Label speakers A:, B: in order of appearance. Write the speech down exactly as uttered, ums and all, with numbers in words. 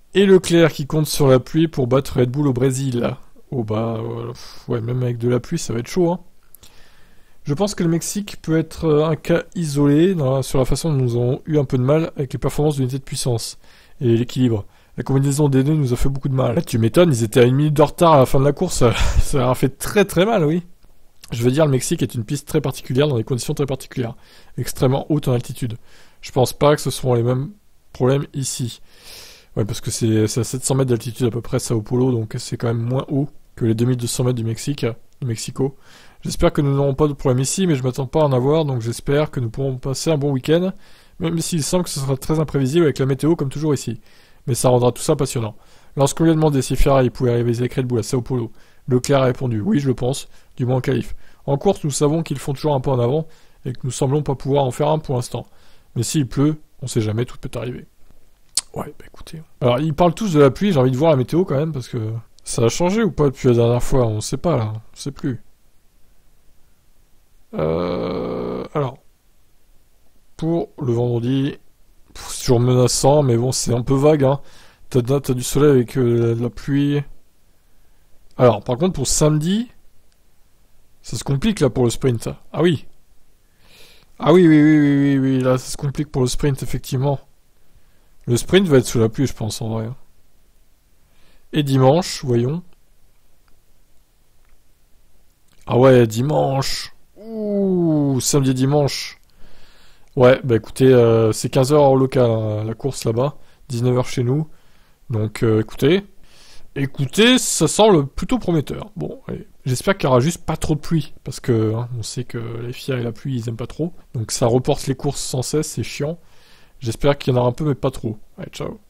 A: Et Leclerc qui compte sur la pluie pour battre Red Bull au Brésil. Oh bah, euh, ouais, même avec de la pluie, ça va être chaud, hein. Je pense que le Mexique peut être euh, un cas isolé dans- sur la façon dont nous avons eu un peu de mal avec les performances de l'unité de puissance et l'équilibre. La combinaison des deux nous a fait beaucoup de mal. Là, tu m'étonnes, ils étaient à une minute de retard à la fin de la course. Ça leur a fait très très mal, oui. Je veux dire, le Mexique est une piste très particulière dans des conditions très particulières, extrêmement hautes en altitude. Je pense pas que ce seront les mêmes problèmes ici. Ouais, parce que c'est c'est à sept cents mètres d'altitude à peu près Sao Paulo, donc c'est quand même moins haut que les deux mille deux cents mètres du Mexique, du Mexico. J'espère que nous n'aurons pas de problème ici, mais je m'attends pas à en avoir, donc j'espère que nous pourrons passer un bon week-end, même s'il semble que ce sera très imprévisible avec la météo comme toujours ici. Mais ça rendra tout ça passionnant. Lorsqu'on lui a demandé si Ferrari pouvait rivaliser avec Red Bull à Sao Paulo, Leclerc a répondu oui, je le pense, du moins en qualif. En course, nous savons qu'ils font toujours un pas en avant et que nous semblons pas pouvoir en faire un pour l'instant. Mais s'il pleut, on sait jamais, tout peut arriver. Ouais, bah écoutez. Alors, ils parlent tous de la pluie, j'ai envie de voir la météo quand même, parce que ça a changé ou pas depuis la dernière fois, on sait pas là, on sait plus. Euh, alors, pour le vendredi, pff, c'est toujours menaçant, mais bon, c'est un peu vague, hein. T'as, t'as du soleil avec euh, la, la pluie. Alors, par contre, pour samedi, ça se complique là pour le sprint. Ah oui. Ah oui, oui, oui, oui, oui, oui, là, ça se complique pour le sprint, effectivement. Le sprint va être sous la pluie, je pense, en vrai. Et dimanche, voyons. Ah ouais, dimanche. Ouh, samedi et dimanche. Ouais, bah écoutez, euh, c'est quinze heures hors local, hein, la course là-bas. dix-neuf heures chez nous. Donc euh, écoutez. Écoutez, ça semble plutôt prometteur. Bon, allez. J'espère qu'il y aura juste pas trop de pluie. Parce que hein, on sait que les F I A et la pluie, ils aiment pas trop. Donc ça reporte les courses sans cesse, c'est chiant. J'espère qu'il y en aura un peu, mais pas trop. Allez, ciao.